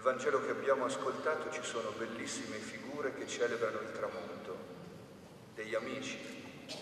Vangelo che abbiamo ascoltato ci sono bellissime figure che celebrano il tramonto, degli amici.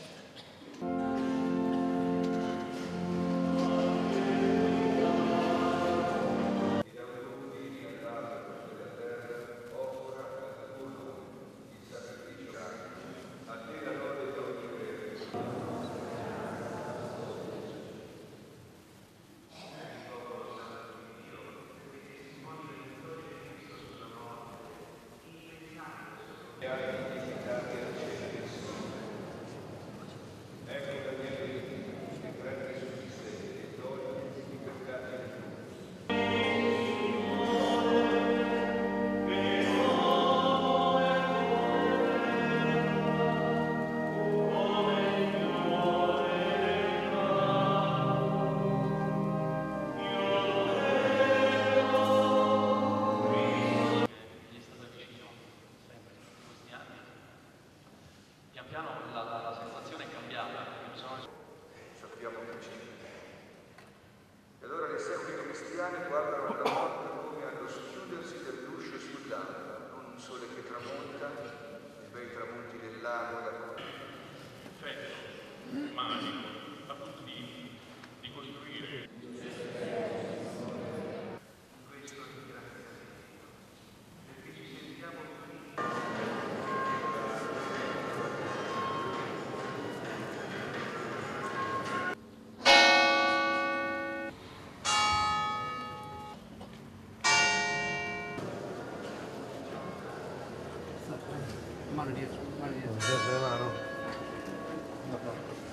La sensazione è cambiata. Sappiamo che c'è. E allora le secoli cristiane guardano al tramonto come allo schiudersi dell'uscio sull'alba, non un sole che tramonta, i bei tramonti del lago, Effetto magico, appunto di costruire. Questo ringrazia Dio, perché ci sentiamo mano dietro, mano dietro. Mano.